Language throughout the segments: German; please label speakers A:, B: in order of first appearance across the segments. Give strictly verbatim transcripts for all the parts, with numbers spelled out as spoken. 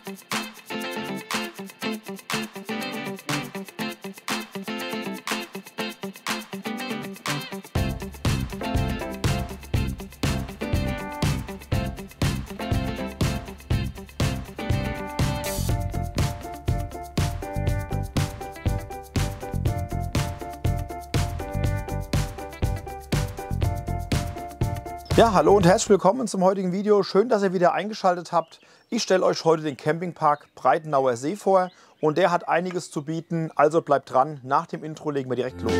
A: Ja, hallo und herzlich willkommen zum heutigen Video. Schön, dass ihr wieder eingeschaltet habt. Ich stelle euch heute den Campingpark Breitenauer See vor und der hat einiges zu bieten, also bleibt dran. Nach dem Intro legen wir direkt los.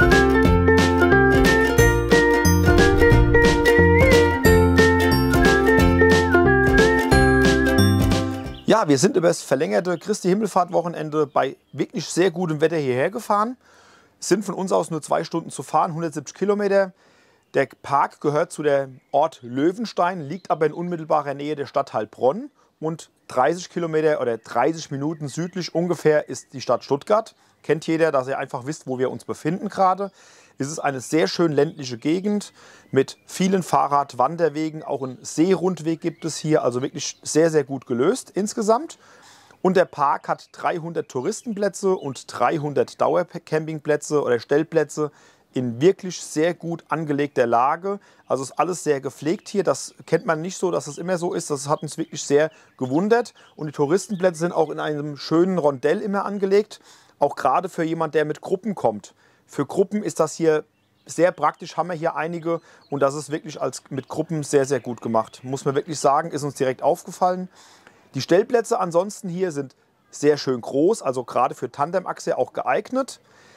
A: Ja, wir sind über das verlängerte Christi Himmelfahrt-Wochenende bei wirklich sehr gutem Wetter hierher gefahren. Es sind von uns aus nur zwei Stunden zu fahren, hundertsiebzig Kilometer. Der Park gehört zu der Ort Löwenstein, liegt aber in unmittelbarer Nähe der Stadt Heilbronn und dreißig Kilometer oder dreißig Minuten südlich ungefähr ist die Stadt Stuttgart. Kennt jeder, dass ihr einfach wisst, wo wir uns befinden gerade. Es ist eine sehr schön ländliche Gegend mit vielen Fahrradwanderwegen. Auch einen Seerundweg gibt es hier, also wirklich sehr, sehr gut gelöst insgesamt. Und der Park hat dreihundert Touristenplätze und dreihundert Dauercampingplätze oder Stellplätze in wirklich sehr gut angelegter Lage. Also ist alles sehr gepflegt hier. Das kennt man nicht so, dass es immer so ist. Das hat uns wirklich sehr gewundert. Und die Touristenplätze sind auch in einem schönen Rondell immer angelegt. Auch gerade für jemand, der mit Gruppen kommt. Für Gruppen ist das hier sehr praktisch, haben wir hier einige. Und das ist wirklich als mit Gruppen sehr, sehr gut gemacht. Muss man wirklich sagen, ist uns direkt aufgefallen. Die Stellplätze ansonsten hier sind sehr schön groß. Also gerade für Tandemachse auch geeignet.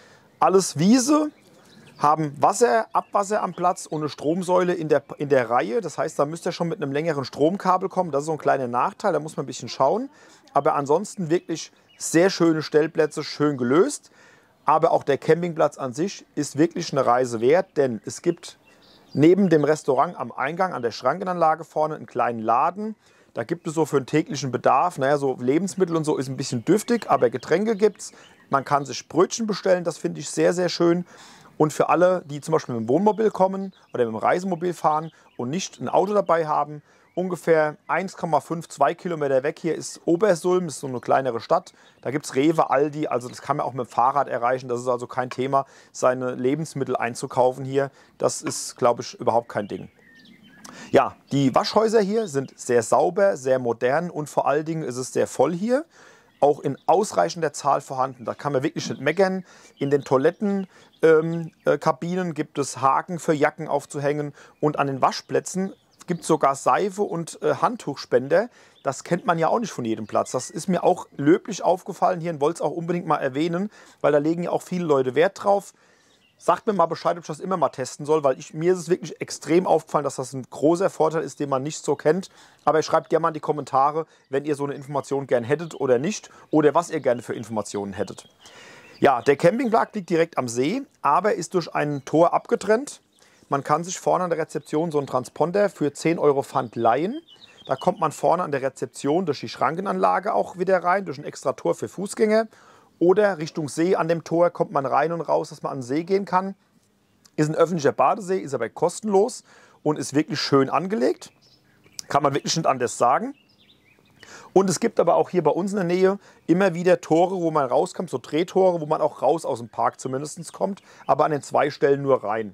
A: Alles Wiese. Haben Wasser, Abwasser am Platz und eine Stromsäule in der, in der Reihe. Das heißt, da müsst ihr schon mit einem längeren Stromkabel kommen. Das ist so ein kleiner Nachteil, da muss man ein bisschen schauen. Aber ansonsten wirklich sehr schöne Stellplätze, schön gelöst. Aber auch der Campingplatz an sich ist wirklich eine Reise wert, denn es gibt neben dem Restaurant am Eingang an der Schrankenanlage vorne einen kleinen Laden. Da gibt es so für den täglichen Bedarf, naja, so Lebensmittel und so ist ein bisschen dürftig, aber Getränke gibt es. Man kann sich Brötchen bestellen, das finde ich sehr, sehr schön. Und für alle, die zum Beispiel mit dem Wohnmobil kommen oder mit dem Reisemobil fahren und nicht ein Auto dabei haben, ungefähr eins Komma fünf, zwei Kilometer weg hier ist Obersulm, ist so eine kleinere Stadt. Da gibt es Rewe, Aldi, also das kann man auch mit dem Fahrrad erreichen. Das ist also kein Thema, seine Lebensmittel einzukaufen hier. Das ist, glaube ich, überhaupt kein Ding. Ja, die Waschhäuser hier sind sehr sauber, sehr modern und vor allen Dingen ist es sehr voll hier. Auch in ausreichender Zahl vorhanden. Da kann man wirklich nicht meckern. In den Toilettenkabinen ähm, äh, gibt es Haken für Jacken aufzuhängen. Und an den Waschplätzen gibt es sogar Seife und äh, Handtuchspender. Das kennt man ja auch nicht von jedem Platz. Das ist mir auch löblich aufgefallen hier und wollte es auch unbedingt mal erwähnen, weil da legen ja auch viele Leute Wert drauf. Sagt mir mal Bescheid, ob ich das immer mal testen soll, weil ich, mir ist es wirklich extrem aufgefallen, dass das ein großer Vorteil ist, den man nicht so kennt. Aber schreibt gerne mal in die Kommentare, wenn ihr so eine Information gern hättet oder nicht oder was ihr gerne für Informationen hättet. Ja, der Campingplatz liegt direkt am See, aber ist durch ein Tor abgetrennt. Man kann sich vorne an der Rezeption so einen Transponder für zehn Euro Pfand leihen. Da kommt man vorne an der Rezeption durch die Schrankenanlage auch wieder rein, durch ein extra Tor für Fußgänger. Oder Richtung See an dem Tor kommt man rein und raus, dass man an den See gehen kann. Ist ein öffentlicher Badesee, ist aber kostenlos und ist wirklich schön angelegt. Kann man wirklich nicht anders sagen. Und es gibt aber auch hier bei uns in der Nähe immer wieder Tore, wo man rauskommt, so Drehtore, wo man auch raus aus dem Park zumindest kommt, aber an den zwei Stellen nur rein.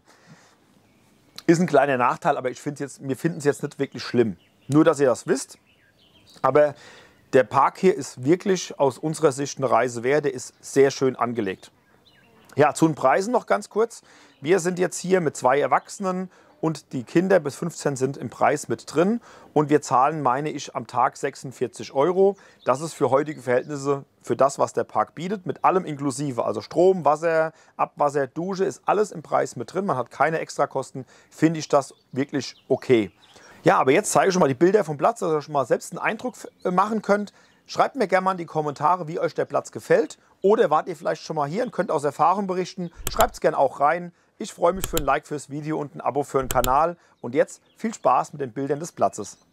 A: Ist ein kleiner Nachteil, aber ich find's jetzt, wir finden es jetzt nicht wirklich schlimm. Nur, dass ihr das wisst. Aber der Park hier ist wirklich aus unserer Sicht eine Reise wert. Der ist sehr schön angelegt. Ja, zu den Preisen noch ganz kurz. Wir sind jetzt hier mit zwei Erwachsenen und die Kinder bis fünfzehn sind im Preis mit drin. Und wir zahlen, meine ich, am Tag sechsundvierzig Euro. Das ist für heutige Verhältnisse für das, was der Park bietet, mit allem inklusive. Also Strom, Wasser, Abwasser, Dusche, ist alles im Preis mit drin. Man hat keine Extrakosten. Finde ich das wirklich okay. Ja, aber jetzt zeige ich schon mal die Bilder vom Platz, dass ihr schon mal selbst einen Eindruck machen könnt. Schreibt mir gerne mal in die Kommentare, wie euch der Platz gefällt. Oder wart ihr vielleicht schon mal hier und könnt aus Erfahrung berichten. Schreibt es gerne auch rein. Ich freue mich für ein Like fürs Video und ein Abo für den Kanal. Und jetzt viel Spaß mit den Bildern des Platzes.